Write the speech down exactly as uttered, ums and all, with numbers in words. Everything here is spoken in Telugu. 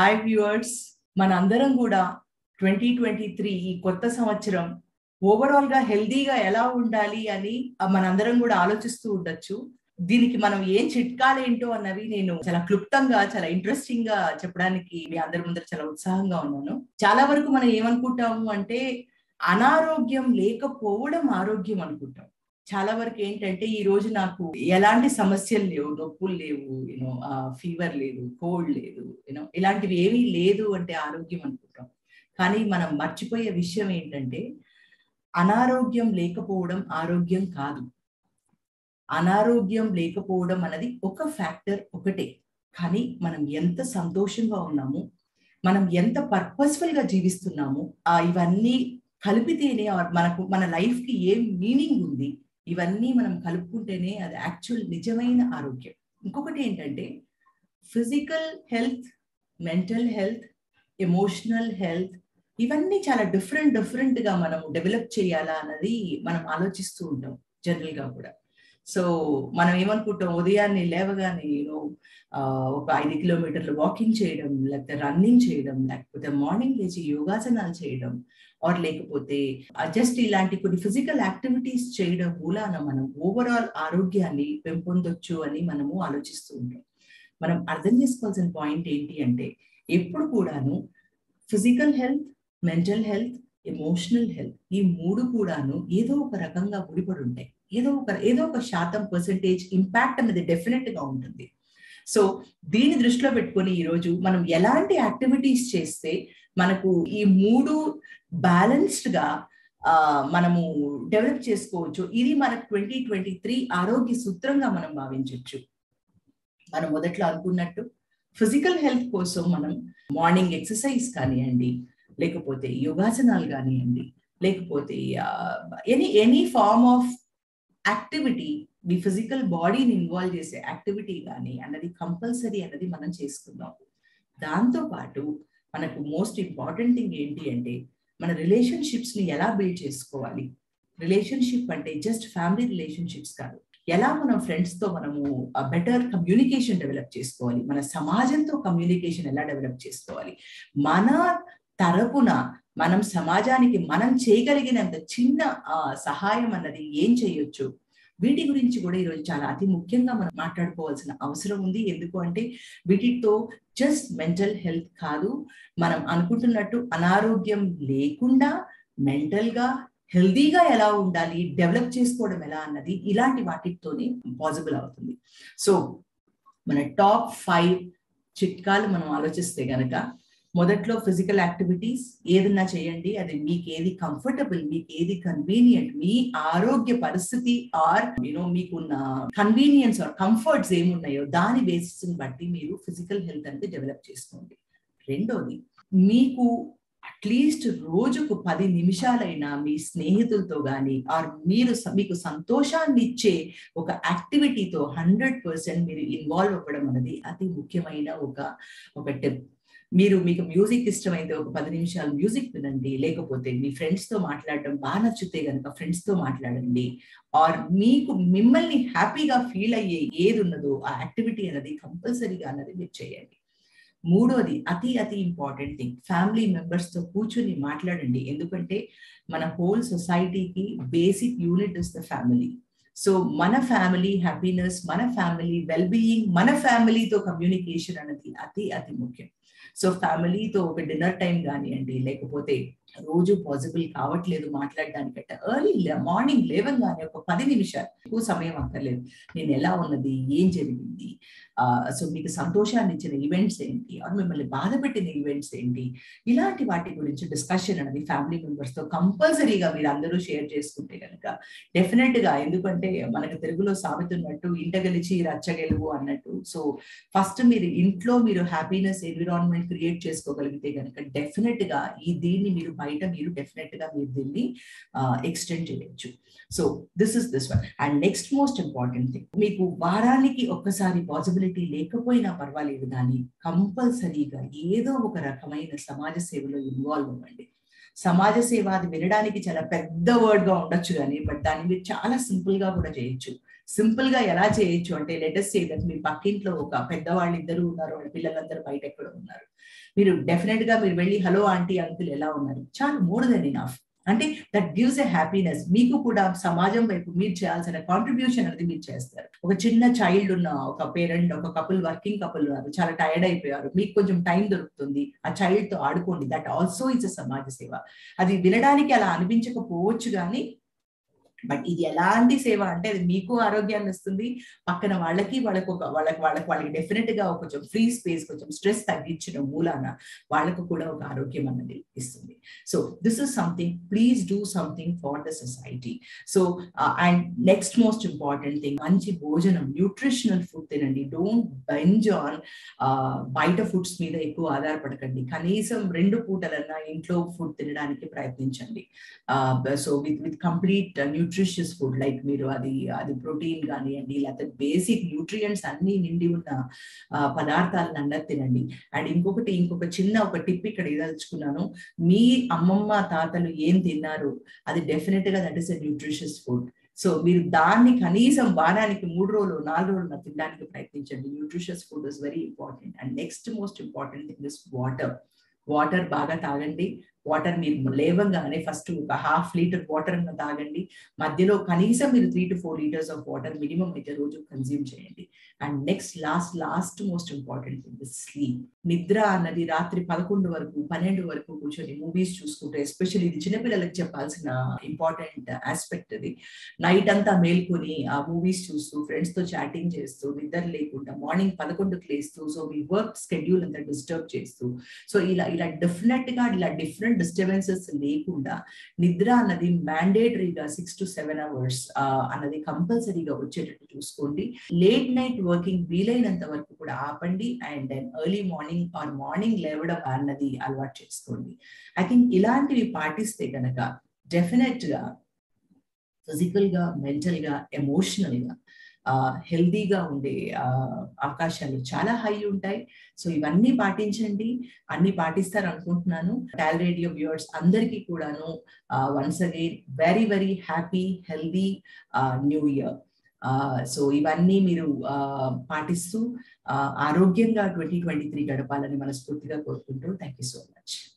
హాయ్ వ్యూవర్స్, మనందరం కూడా ట్వంటీ ట్వంటీ త్రీ ఈ కొత్త సంవత్సరం ఓవరాల్ గా హెల్దీగా ఎలా ఉండాలి అని మనందరం కూడా ఆలోచిస్తూ ఉండొచ్చు. దీనికి మనం ఏం చిట్కాలేంటో అన్నవి నేను చాలా క్లుప్తంగా, చాలా ఇంట్రెస్టింగ్ గా చెప్పడానికి మీ అందరి ముందర చాలా ఉత్సాహంగా ఉన్నాను. చాలా వరకు మనం ఏమనుకుంటాము అంటే అనారోగ్యం లేకపోవడం ఆరోగ్యం అనుకుంటాం. చాలా వరకు ఏంటంటే ఈ రోజు నాకు ఎలాంటి సమస్యలు లేవు, నొప్పులు లేవు, యూనో ఫీవర్ లేదు, కోల్డ్ లేదు, యూనో ఇలాంటివి ఏమీ లేదు అంటే ఆరోగ్యం అనుకుంటాం. కానీ మనం మర్చిపోయే విషయం ఏంటంటే అనారోగ్యం లేకపోవడం ఆరోగ్యం కాదు. అనారోగ్యం లేకపోవడం అన్నది ఒక ఫ్యాక్టర్ ఒకటే. కానీ మనం ఎంత సంతోషంగా ఉన్నాము, మనం ఎంత పర్పస్ఫుల్ గా జీవిస్తున్నాము, ఆ ఇవన్నీ కలిపితేనే మనకు మన లైఫ్ కి ఏం మీనింగ్ ఉంది, ఇవన్నీ మనం కలుపుకుంటేనే అది యాక్చువల్ నిజమైన ఆరోగ్యం. ఇంకొకటి ఏంటంటే physical health, mental health, emotional health ఇవన్నీ చాలా డిఫరెంట్ డిఫరెంట్ గా మనం డెవలప్ చేయాలా అన్నది మనం ఆలోచిస్తూ ఉంటాం జనరల్ గా కూడా. సో మనం ఏమనుకుంటాం, ఉదయాన్నే లేవగానే యూనో ఒక ఐదు కిలోమీటర్లు వాకింగ్ చేయడం, లేకపోతే రన్నింగ్ చేయడం, లేకపోతే మార్నింగ్ లేచి యోగాసనాలు చేయడం, ఆర్ లేకపోతే జస్ట్ ఇలాంటి కొన్ని ఫిజికల్ యాక్టివిటీస్ చేయడం మూలాన మనం ఓవరాల్ ఆరోగ్యాన్ని పెంపొందొచ్చు అని మనము ఆలోచిస్తూ ఉంటాం. మనం అర్థం చేసుకోవాల్సిన పాయింట్ ఏంటి అంటే ఎప్పుడు కూడాను physical health, mental health, emotional health ఈ మూడు కూడాను ఏదో ఒక రకంగా ముడిపడి ఉంటాయి. ఏదో ఒక ఏదో ఒక శాతం పర్సెంటేజ్ ఇంపాక్ట్ అనేది డెఫినెట్ గా ఉంటుంది. సో దీన్ని దృష్టిలో పెట్టుకొని ఈరోజు మనం ఎలాంటి యాక్టివిటీస్ చేస్తే మనకు ఈ మూడు బ్యాలెన్స్డ్ గా ఆ మనము డెవలప్ చేసుకోవచ్చు, ఇది మనకు ట్వంటీ ట్వంటీ త్రీ ఆరోగ్య సూత్రంగా మనం భావించవచ్చు. మనం మొదట్లో అనుకున్నట్టు ఫిజికల్ హెల్త్ కోసం మనం మార్నింగ్ ఎక్సర్సైజ్ కానివ్వండి, లేకపోతే యోగాసనాలు కానివ్వండి, లేకపోతే any any form of activity, మీ ఫిజికల్ బాడీని ఇన్వాల్వ్ చేసే యాక్టివిటీ కానీ అన్నది కంపల్సరీ అన్నది మనం చేసుకుందాం. దాంతో పాటు మనకు మోస్ట్ ఇంపార్టెంట్ థింగ్ ఏంటి అంటే మన రిలేషన్షిప్స్ ని ఎలా బిల్డ్ చేసుకోవాలి. రిలేషన్షిప్ అంటే జస్ట్ ఫ్యామిలీ రిలేషన్షిప్స్ కాదు, ఎలా మనం ఫ్రెండ్స్ తో మనము బెటర్ కమ్యూనికేషన్ డెవలప్ చేసుకోవాలి, మన సమాజంతో కమ్యూనికేషన్ ఎలా డెవలప్ చేసుకోవాలి, మన తరపున మనం సమాజానికి మనం చేయగలిగినంత చిన్న సహాయం అన్నది ఏం చేయొచ్చు, వీటి గురించి కూడా ఈరోజు చాలా అతి ముఖ్యంగా మనం మాట్లాడుకోవాల్సిన అవసరం ఉంది. ఎందుకు అంటే వీటితో జస్ట్ మెంటల్ హెల్త్ కాదు, మనం అనుకుంటున్నట్టు అనారోగ్యం లేకుండా మెంటల్ గా హెల్దీగా ఎలా ఉండాలి, డెవలప్ చేసుకోవడం ఎలా అన్నది ఇలాంటి వాటితోనే పాసిబుల్ అవుతుంది. సో మన టాప్ ఫైవ్ చిట్కాలు మనం ఆలోచిస్తే గనక, మొదట్లో ఫిజికల్ యాక్టివిటీస్ ఏదన్నా చేయండి, అది మీకు ఏది కంఫర్టబుల్, మీకు ఏది కన్వీనియంట్, మీ ఆరోగ్య పరిస్థితి ఆర్ యూనో మీకున్న కన్వీనియన్స్ ఆర్ కంఫర్ట్స్ ఏమున్నాయో దాని బేసిస్ బట్టి మీరు ఫిజికల్ హెల్త్ అనేది డెవలప్ చేసుకోండి. రెండోది, మీకు అట్లీస్ట్ రోజుకు పది నిమిషాలైనా మీ స్నేహితులతో కానీ ఆర్ మీరు మీకు సంతోషాన్ని ఇచ్చే ఒక యాక్టివిటీతో హండ్రెడ్ పర్సెంట్ మీరు ఇన్వాల్వ్ అవ్వడం అనేది అతి ముఖ్యమైన ఒక ఒక టిప్. మీరు మీకు మ్యూజిక్ ఇష్టమైతే ఒక పది నిమిషాలు మ్యూజిక్ వినండి, లేకపోతే మీ ఫ్రెండ్స్ తో మాట్లాడడం బాగా నచ్చితే కనుక ఫ్రెండ్స్ తో మాట్లాడండి, ఆర్ మీకు మిమ్మల్ని హ్యాపీగా ఫీల్ అయ్యే ఏది ఉన్నదో ఆ యాక్టివిటీ అనేది కంపల్సరీగా అన్నది మీరు చేయండి. మూడోది, అతి అతి ఇంపార్టెంట్ థింగ్, ఫ్యామిలీ మెంబర్స్ తో కూర్చుని మాట్లాడండి. ఎందుకంటే మన హోల్ సొసైటీకి basic unit is the family. So మన ఫ్యామిలీ హ్యాపీనెస్, మన ఫ్యామిలీ వెల్ బీయింగ్, మన ఫ్యామిలీతో కమ్యూనికేషన్ అనేది అతి అతి ముఖ్యం. సో ఫ్యామిలీతో ఒక డిన్నర్ టైం కానివ్వండి, లేకపోతే రోజు పాసిబుల్ కావట్లేదు మాట్లాడడానికంటే ఎర్లీ మార్నింగ్ లేవగానే ఒక పది నిమిషాలు, ఎక్కువ సమయం అక్కర్లేదు, నేను ఎలా ఉన్నది, ఏం జరిగింది, ఆ సో మీకు సంతోషాన్ని ఇచ్చిన ఈవెంట్స్ ఏంటి, ఆర్ మిమ్మల్ని బాధ పెట్టిన ఈవెంట్స్ ఏంటి, ఇలాంటి వాటి గురించి డిస్కషన్ అనేది ఫ్యామిలీ మెంబర్స్ తో కంపల్సరీగా మీరు అందరూ షేర్ చేసుకుంటే కనుక డెఫినెట్ గా, ఎందుకంటే మనకు తెలుగులో సాగుతున్నట్టు ఇంట గెలిచి రచ్చగెలువు అన్నట్టు, సో ఫస్ట్ మీరు ఇంట్లో మీరు హ్యాపీనెస్ ఎన్విరాన్మెంట్ క్రియేట్ చేసుకోగలిగితే కనుక డెఫినెట్ గా ఈ దీన్ని మీరు బయట మీరు డెఫినెట్ గా మీరు దీన్ని ఎక్స్టెండ్ చేయొచ్చు. So this is this one. And next most important thing, మీకు వారానికి ఒక్కసారి పాసిబిలిటీ లేకపోయినా పర్వాలేదు, కానీ కంపల్సరీగా ఏదో ఒక రకమైన సమాజ సేవలో ఇన్వాల్వ్ అవ్వండి. సమాజ సేవ అది వినడానికి చాలా పెద్ద వర్డ్ గా ఉండొచ్చు కానీ, బట్ దాన్ని మీరు చాలా సింపుల్ గా కూడా చేయొచ్చు. సింపుల్ గా ఎలా చేయొచ్చు అంటే, లెట్ us say that మీ పక్కింట్లో ఒక పెద్దవాళ్ళు ఇద్దరు ఉన్నారు, వాళ్ళ పిల్లలందరూ బయట ఎక్కడ ఉన్నారు, మీరు డెఫినెట్ గా మీరు వెళ్ళి హలో ఆంటీ అంకుల్ ఎలా ఉన్నారు చాలు, మోర్ దెన్ ఇనఫ్. అంటే దట్ గివ్స్ ఎ హ్యాపీనెస్. మీకు కూడా సమాజం వైపు మీరు చేయాల్సిన కాంట్రిబ్యూషన్ అనేది మీరు చేస్తారు. ఒక చిన్న చైల్డ్ ఉన్న ఒక పేరెంట్, ఒక కపుల్, వర్కింగ్ కపుల్ ఉన్నారు, చాలా టైర్డ్ అయిపోయారు, మీకు కొంచెం టైం దొరుకుతుంది, ఆ చైల్డ్ తో ఆడుకోండి. దట్ ఆల్సో ఇస్ అ సమాజ సేవ. అది వినడానికి అలా అనిపించకపోవచ్చు కానీ బట్ ఇది ఎలాంటి సేవ అంటే అది మీకు ఆరోగ్యాన్ని ఇస్తుంది, పక్కన వాళ్ళకి వాళ్ళకు ఒక వాళ్ళకి వాళ్ళకి వాళ్ళకి డెఫినెట్ గా కొంచెం ఫ్రీ స్పేస్, కొంచెం స్ట్రెస్ తగ్గించిన మూలాన వాళ్ళకు కూడా ఒక ఆరోగ్యం అన్నది ఇస్తుంది. So this is something, please do something for the society. So and next most important thing, మంచి భోజనం, న్యూట్రిషనల్ ఫుడ్ తినండి. డోంట్ బెంజ్ ఆన్ బయట ఫుడ్స్ మీద ఎక్కువ ఆధారపడకండి. కనీసం రెండు పూటలన్నా ఇంట్లో ఫుడ్ తినడానికి ప్రయత్నించండి. So with with complete nutritious food, like మీరు అది అది ప్రోటీన్ కానివ్వండి, లేకపోతే బేసిక్ న్యూట్రియంట్స్ అన్ని నిండి ఉన్న పదార్థాలను అన్నది తినండి. అండ్ ఇంకొకటి ఇంకొక చిన్న ఒక టిప్ ఇక్కడ ఇదలుచుకున్నాను, మీ అమ్మమ్మ తాతలు ఏం తిన్నారు అది డెఫినెట్ గా that is a nutritious food. So మీరు దాన్ని కనీసం వారానికి మూడు రోజులు నాలుగు రోజులు తినడానికి ప్రయత్నించండి. Nutritious food is very important. And next most important thing is water. Water బాగా తాగండి. వాటర్ మీరు లేవగానే ఫస్ట్ ఒక హాఫ్ లీటర్ వాటర్ అన్న తాగండి. మధ్యలో కనీసం మీరు three to four litres of water minimum అయితే రోజు కన్జ్యూమ్ చేయండి. And next last last most important thing is sleep. నిద్ర అన్నది రాత్రి పదకొండు వరకు పన్నెండు వరకు కూర్చొని మూవీస్ చూసుకుంటే, ఎస్పెషల్లీ ఇది చిన్నపిల్లలకు చెప్పాల్సిన ఇంపార్టెంట్ ఆస్పెక్ట్. అది నైట్ అంతా మేల్కొని ఆ మూవీస్ చూస్తూ ఫ్రెండ్స్ తో చాటింగ్ చేస్తూ నిద్ర లేకుండా మార్నింగ్ పదకొండుకి లేస్తూ, సో మీ వర్క్ స్కెడ్యూల్ అంతా డిస్టర్బ్ చేస్తూ, సో ఇలా ఇలా డెఫినెట్ గా ఇలా డిఫరెంట్ డిస్టర్బెన్సెస్ లేకుండా నిద్ర అన్నది మ్యాండేటరీగా సిక్స్ టు సెవెన్ అవర్స్ అన్నది కంపల్సరీగా వచ్చేటట్టు చూసుకోండి. లేట్ నైట్ వర్కింగ్ వీలైనంత వరకు కూడా ఆపండి. And then early morning or morning లేవడం అన్నది అలవాటు చేసుకోండి. ఐ థింక్ ఇలాంటివి పాటిస్తే కనుక డెఫినెట్ గా ఫిజికల్ గా, మెంటల్ గా, ఎమోషనల్ గా హెల్దీగా ఉండే అవకాశాలు చాలా హై ఉంటాయి. సో ఇవన్నీ పాటించండి, అన్ని పాటిస్తారు అనుకుంటున్నాను. టాల్ రేడియో వ్యూవర్స్ అందరికీ కూడాను once again very very happy healthy new year. So ఇవన్నీ మీరు పాటిస్తూ ఆరోగ్యంగా ట్వంటీ ట్వంటీ త్రీ గడపాలని మనస్ఫూర్తిగా కోరుకుంటూ థ్యాంక్ యూ సో మచ్.